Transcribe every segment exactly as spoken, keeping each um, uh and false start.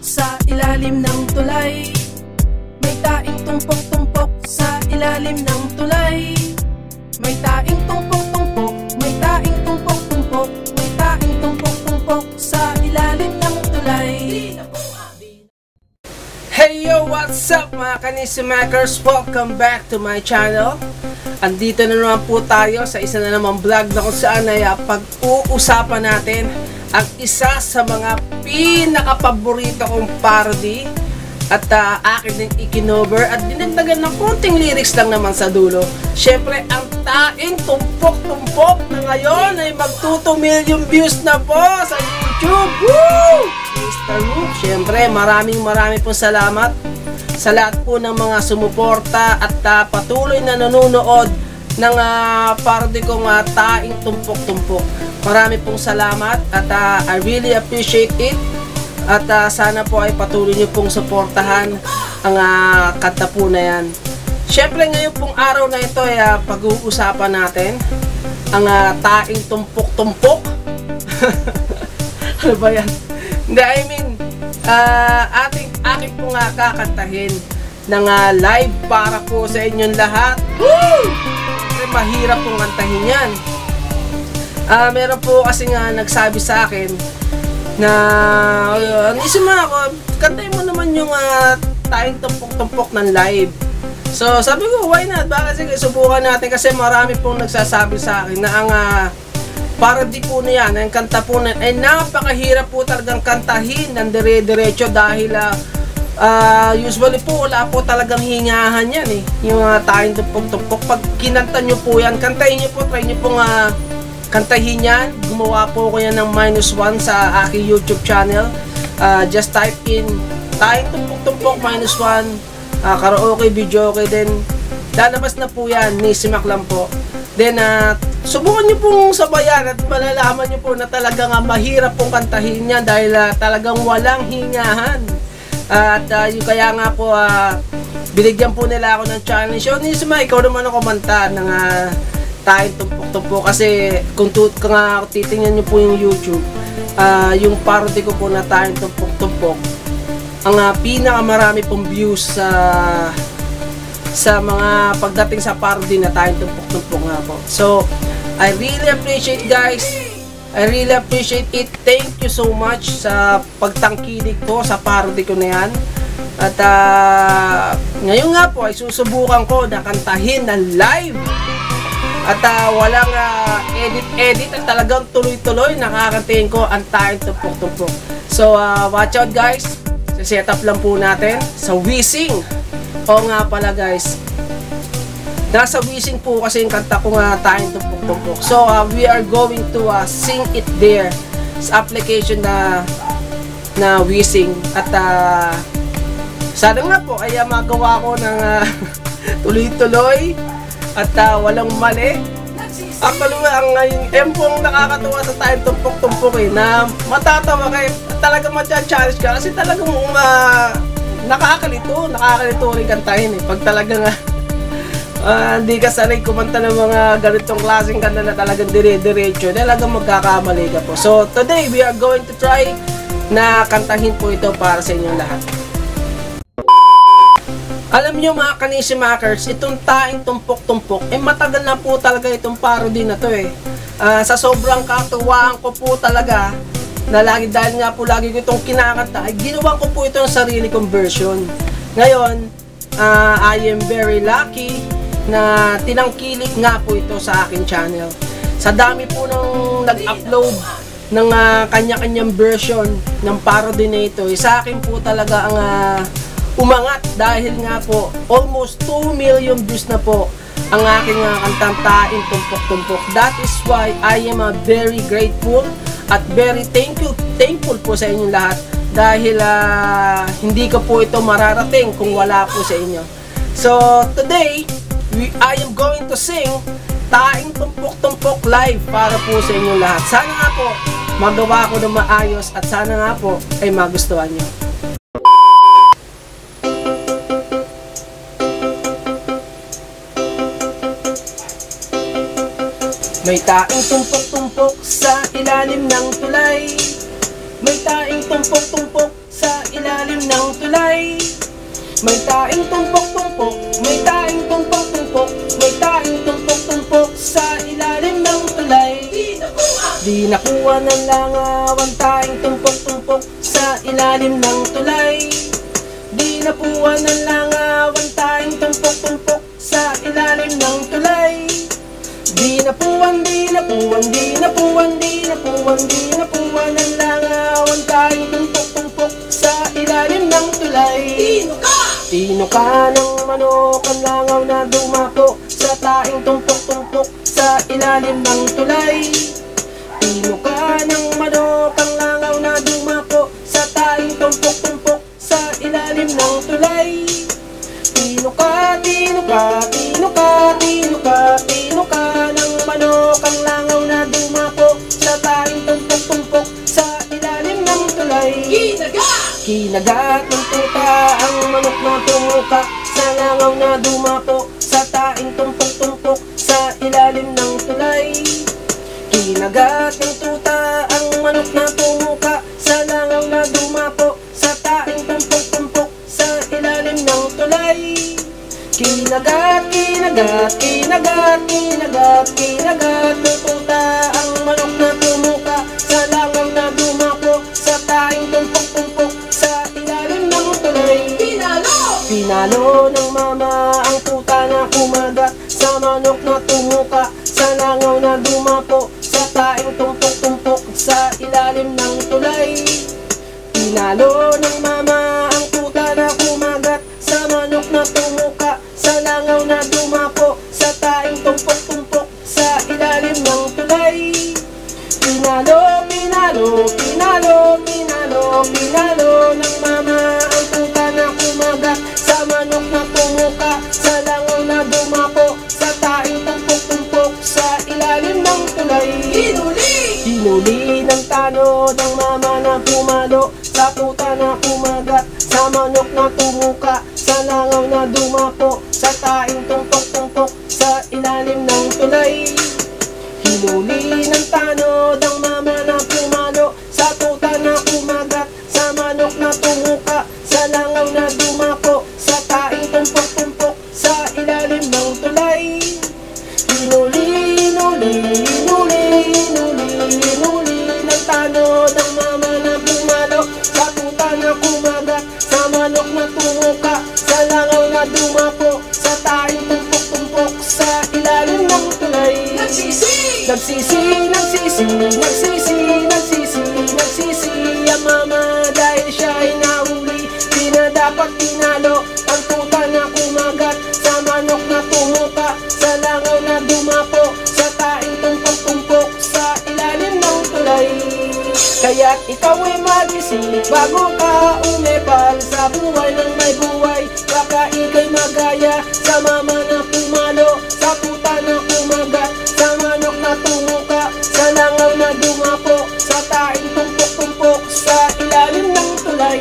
sa ilalim ng tulay. May taing tumpok-tumpok sa ilalim ng tulay. May taing tumpok-tumpok, may taing tumpok-tumpok, may taing tumpok-tumpok sa ilalim ng tulay. Hey yo, what's up mga Kanisimakers? Welcome back to my channel. Andito na naman po tayo sa isa na namang vlog na kung saan ay uh, pag-uusapan natin ang isa sa mga pinaka-paborito kong parody at uh, akin din ikinover at dinagdagan ng konting lyrics lang naman sa dulo. Syempre, ang taing tumpok-tumpok na ngayon ay magto two million views na po sa YouTube. Woo! Mister Rook, syempre, maraming maraming po salamat sa lahat po ng mga sumuporta at uh, patuloy na nanonood ng uh, parody kong uh, taing tumpok-tumpok. Marami pong salamat at uh, I really appreciate it. At uh, sana po ay patuloy niyo pong suportahan ang uh, kanta po na yan. Siyempre ngayon pong araw na ito ay uh, pag-uusapan natin ang uh, taing tumpok-tumpok. Ano ba yan? Hindi, I mean, uh, ating, aking po nga kakantahin ng uh, live para po sa inyong lahat. Woo! Kasi mahirap pong kantahin yan. Uh, meron po kasi nga nagsabi sa akin na uh, isip mo ako, kantahin mo naman yung uh, taing tumpok-tumpok ng live. So sabi ko, why not? Baka sige, subukan natin kasi marami pong nagsasabi sa akin na ang uh, parody po na yan, ang kanta po na ay napakahirap po talagang kantahin ng dire-diretso dahil uh, uh, usually po wala po talagang hingahan yan eh, yung uh, taing tumpok-tumpok. Pag kinanta nyo po yan, kantahin nyo po, try nyo pong uh, kantahin yan. Gumawa po ko yan ng minus one sa aking YouTube channel. Uh, just type in taing tumpok-tumpok minus one, uh, karaoke, video okay, then lalabas na po yan, Nisimak lang po. Then uh, subukan nyo pong sabayan at malalaman nyo po na talagang uh, mahirap pong kantahin yan dahil uh, talagang walang hingahan. Uh, at uh, yung kaya nga po uh, binigyan po nila ako ng challenge. So Nisima, ikaw naman ang kumanta ng uh, taing tumpok-tumpok kasi kung, kung uh, titingnan nyo po yung YouTube, uh, yung parody ko po na taing tumpok-tumpok, ang uh, pinakamarami pong views sa uh, sa mga pagdating sa parody na taing tumpok-tumpok nga po. So I really appreciate guys, I really appreciate it. Thank you so much sa pagtangkilik ko sa parody ko na yan. At uh, ngayon nga po ay susubukan ko na kantahin ng live. At uh, walang uh, edit-edit at talagang tuloy-tuloy nakakantahin ko ang taing tumpok-tumpok. So uh, watch out guys, set up lang po natin sa Wheezing. O nga pala guys, nasa Wheezing po kasi yung kanta ko nga taing tumpok-tumpok. So uh, we are going to uh, sing it there sa application na na Wheezing. At uh, sana nga po ay uh, magawa ko ng uh, tuloy-tuloy at uh, walang mali. Actually, ang yung empong nakakatuwa sa taing tumpok-tumpok eh, na matatawa kayo, talagang matcha-challenge ka kasi talagang uh, nakakalito, nakakalito rin kantahin eh. Pag talagang uh, hindi ka sanay kumanta ng mga ganitong klaseng kanta na talagang dire-diretso, talagang magkakamali ka po. So today, we are going to try na kantahin po ito para sa inyong lahat. Alam nyo mga Kanisimakers, itong taing tumpok-tumpok, eh matagal na po talaga itong parody na to eh. Uh, sa sobrang katuwaan ko po talaga, na lagi dahil nga po lagi ko itong kinakanta, ay ginawa ko po ito ng sarili kong version. Ngayon, uh, I am very lucky na tinangkilik nga po ito sa akin channel. Sa dami po nang nag-upload ng uh, kanya-kanyang version ng parody na ito, eh, sa akin po talaga ang uh, umangat dahil nga po almost two million views na po ang aking uh, kantang taing tumpok-tumpok. That is why I am uh, very grateful at very thank you, thankful po sa inyong lahat dahil uh, hindi ko po ito mararating kung wala po sa inyo. So today, we, I am going to sing taing tumpok-tumpok live para po sa inyong lahat. Sana nga po magawa ko ng maayos at sana nga po ay magustuhan nyo. May taing tumpok-tumpok sa ilalim ng tulay. May taing tumpok-tumpok sa sa ilalim ng tulay. May taing tumpok-tumpok, may taing tumpok-tumpok, may taing tumpok-tumpok sa ilalim ng tulay. Di nakuha ng langaw ang taing tumpok-tumpok sa ilalim ng tulay. Di nakuha ng langaw ang taing tumpok-tumpok sa ilalim ng tulay. Di napuwan, di napuwan, di napuwan, di napuwan, di napuwan ng langaw ang taing tumpok-tumpok sa ilalim ng tulay. Tino ka! Tino ka ng manok ang langaw na dumako sa taing tumpok-tumpok sa ilalim ng tulay. Tino ka ng manok ang langaw na dumako sa taing tumpok-tumpok sa ilalim ng tulay. Tino ka, tino ka, tino ka, tino ka, tino ka ng manok ang langaw na dumako sa taing tumpok-tumpok sa ilalim ng tulay. Kinagat! Kinagat ng tuta ang manok na tumuka sa langaw na dumako sa taing tumpok-tumpok sa ilalim ng tulay. Kinagat ng tuta ang manok na tumuka sa langaw na dumako sa taing tumpok-tumpok sa ilalim ng tulay. Kinagat, kinagat, kinagat, kinagat, kinagat ng tuta ang manok na tumuka sa langaw na dumako sa taing tumpok-tumpok sa ilalim ng tulay. Pinalo! Pinalo ng mama ang tuta na kumagat sa manok na tumuka sa langaw na dumako sa taing tumpok-tumpok sa ilalim ng tulay. Pinalo ng mama ang tuta na kumagat sa manok na tumuka sa langaw na dumako sa taing tumpok-tumpok sa ilalim ng tulay. Pinalo, pinalo, pinalo, pinalo, pinalo ng mama ang tuta na kumagat sa manok na tumuka sa langaw na dumako sa taing tumpok-tumpok sa ilalim ng tulay. Hinuli! Hinuli ng tanod ang mama na pumalo sa tuta na kumagat sa manok na tumuka sa langaw na dumako sa taing tumpok-tumpok sa ilalim ng tulay. Hinuli ng tanod ang mama na pumalo sa tuta na kumagat sa manok na tumuka sa langaw na dumako sa taing tumpok-tumpok sa ilalim ng tulay. Hinuli, hinuli, hinuli, hinuli, hinuli ng tanod ang mama na pumalo sa tuta na kumagat sa manok na tumuka sa langaw na dumako sa taing tumpok-tumpok sa ilalim ng tulay. Nagsisi! Nagsisi, nagsisi, nagsisi, nagsisi, nagsisi ang mama dahil siya ay nahuli. Di na dapat pinalo ang tuta na kumagat sa manok na tumuka sa langaw na dumako sa taing tumpok-tumpok sa ilalim ng tulay. Kaya't ikaw ay magising bago ka umepal sa buhay ng may buhay. Baka ika'y magaya sa mama na pumalo sa tuta na kumagat sa manok na tumuka sa langaw na dumako sa taing tumpok-tumpok sa ilalim ng tulay.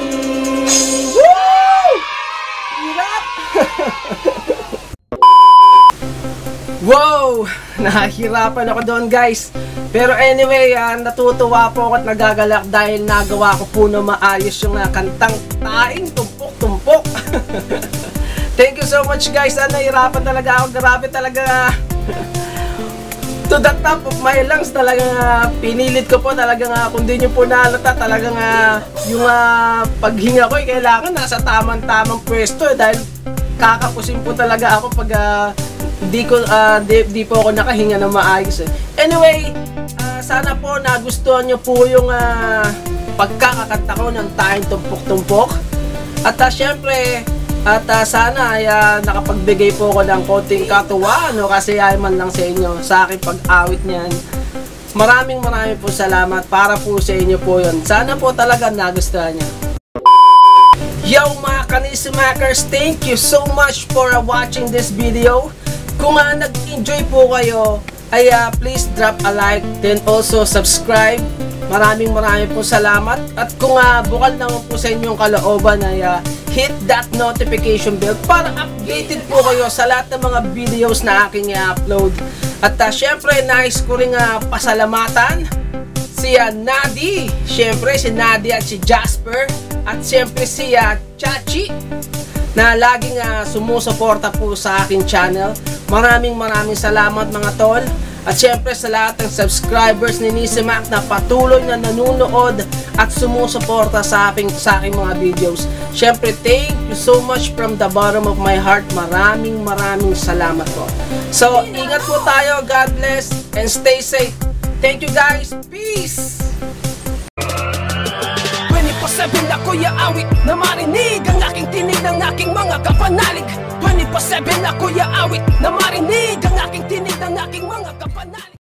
Woo! Hirap! Wow! Nahihirapan ako doon, guys. Pero anyway, uh, natutuwa po ako at nagagalak dahil nagawa ko po na maayos yung uh, kantang Taing Tumpok-Tumpok. Thank you so much, guys. Ah, nahihirapan talaga ako. Grabe talaga. To the top of my lungs talaga. Uh, pinilit ko po talaga nga. Uh, kung di nyo po nalata talaga nga uh, yung uh, paghinga ko eh, kailangan nasa tamang-tamang pwesto eh, dahil kakapusin po talaga ako pag uh, di, ko, uh, di, di po ako nakahinga na maayos eh. Anyway, uh, sana po nagustuhan nyo po yung uh, pagkakakanta ko ng Taing Tumpok-Tumpok. At uh, syempre, at uh, sana ay uh, nakapagbigay po ako ng konting katuwaan o kasiyahan man lang sa inyo sa aking pag-awit niyan. Maraming maraming po salamat para po sa inyo po yun. Sana po talaga nagustuhan nyo. Yo mga Kanisimakers, thank you so much for uh, watching this video. Kung uh, nag-enjoy po kayo, ay uh, please drop a like, then also subscribe. Maraming maraming po salamat. At kung uh, bukal naman po sa inyong kalooban ay uh, hit that notification bell para updated po kayo sa lahat ng mga videos na aking i-upload. At uh, syempre nais ko rin uh, pasalamatan si uh, Nadi, syempre si Nadi at si Jasper At siyempre si uh, Chachi na laging uh, sumusuporta po sa aking channel. Maraming maraming salamat mga tol. At syempre sa lahat ng subscribers ni Nisimac na patuloy na nanonood at sumusuporta sa aking, sa aking mga videos. Syempre thank you so much from the bottom of my heart. Maraming maraming salamat po. So ingat po tayo. God bless and stay safe. Thank you guys. Peace! twenty-four seven ako'y aawit na marinig ang aking tinig ng aking mga kapanalig. Twenty-four seven ako'y aawit na marinig ang aking tinig ng aking mga kapanalig.